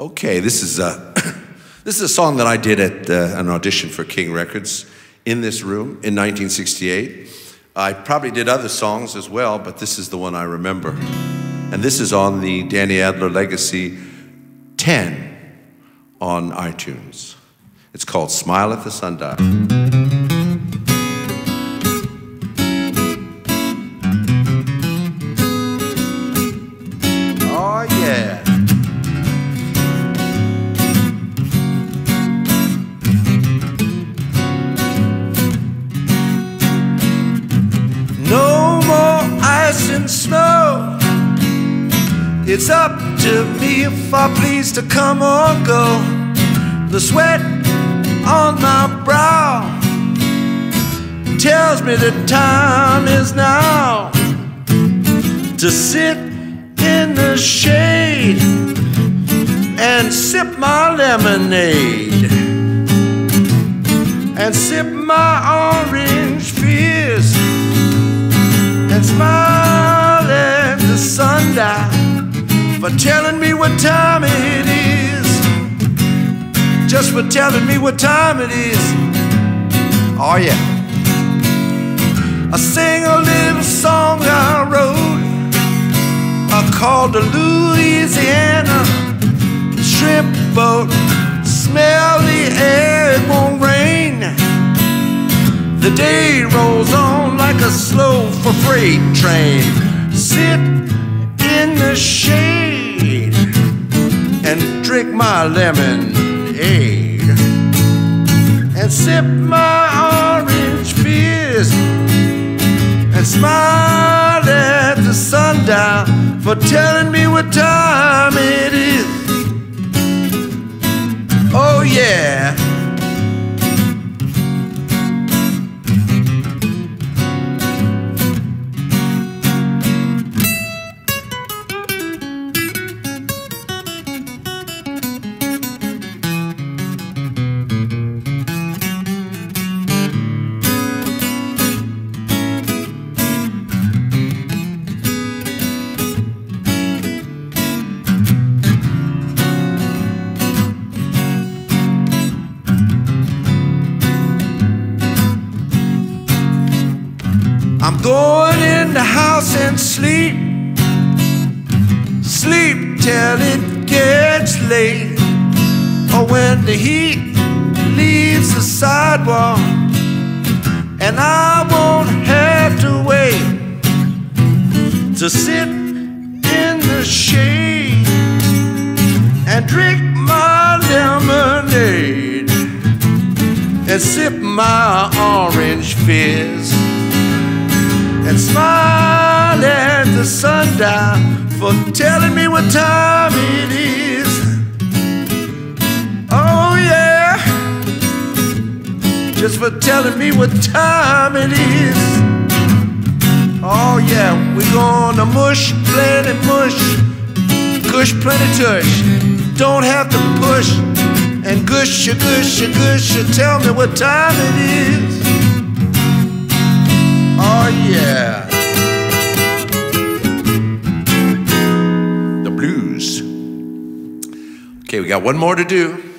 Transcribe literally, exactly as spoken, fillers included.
Okay, this is a, this is a song that I did at uh, an audition for King Records in this room in nineteen sixty-eight. I probably did other songs as well, but this is the one I remember. And this is on the Danny Adler Legacy ten on iTunes. It's called Smile at the Sundial. Oh yeah. No more ice and snow. It's up to me if I please to come or go. The sweat on my brow tells me the time is now to sit in the shade and sip my lemonade and sip my orange fizz and smile at the sundial for telling me what time it is. Just for telling me what time it is. Oh yeah. I sing a little song I wrote, I called the Louisiana shrimp boat. Smell the air, it won't rain. The day rolls on like a slow for freight train. Sit in the shade and drink my lemonade and sip my orange fizz and smile at the sundial for telling me what time it is. Oh yeah. I'm going in the house and sleep, sleep till it gets late, or when the heat leaves the sidewalk and I won't have to wait to sit in the shade and drink my lemonade and sip my orange fizz and smile at the sundial for telling me what time it is. Oh yeah, just for telling me what time it is. Oh yeah, we gonna mush, plenty mush, gush, plenty tush. Don't have to push and gush, ya, gush, ya, gush, ya, tell me what time it is. Oh yeah. The blues. Okay, we got one more to do.